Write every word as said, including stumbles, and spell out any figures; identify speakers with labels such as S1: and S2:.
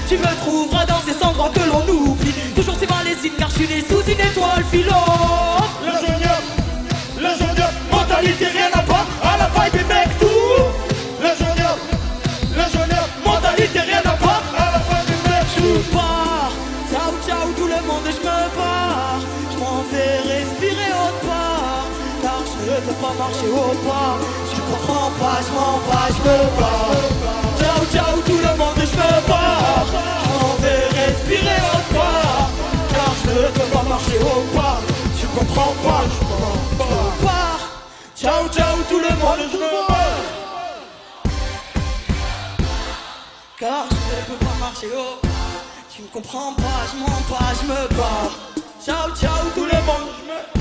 S1: Tu me trouveras dans ces endroits que l'on oublie. Toujours ces malaises car je suis né sous une étoile filante.
S2: L'ingénieur, l'ingénieur, mentalité rien à part, à la vibe et mec tout. L'ingénieur, l'ingénieur, mentalité rien à part, à la vibe et mec
S1: Je
S2: tout.
S1: pars, ciao ciao tout le monde, je me barre. Je m'en vais respirer autre part, car je ne peux pas marcher au pas. Je comprends pas, je m'en bats, je me barre. Ciao ciao tout le monde, je me barre. Je m'en vais respirer autre part, car je ne peux pas marcher au pas. Tu comprends pas, je me barre. Ciao ciao tout le monde, je me barre, car je ne peux pas marcher au pas. Tu ne comprends pas, je m'en bats, je me barre. Ciao ciao tout le monde, je me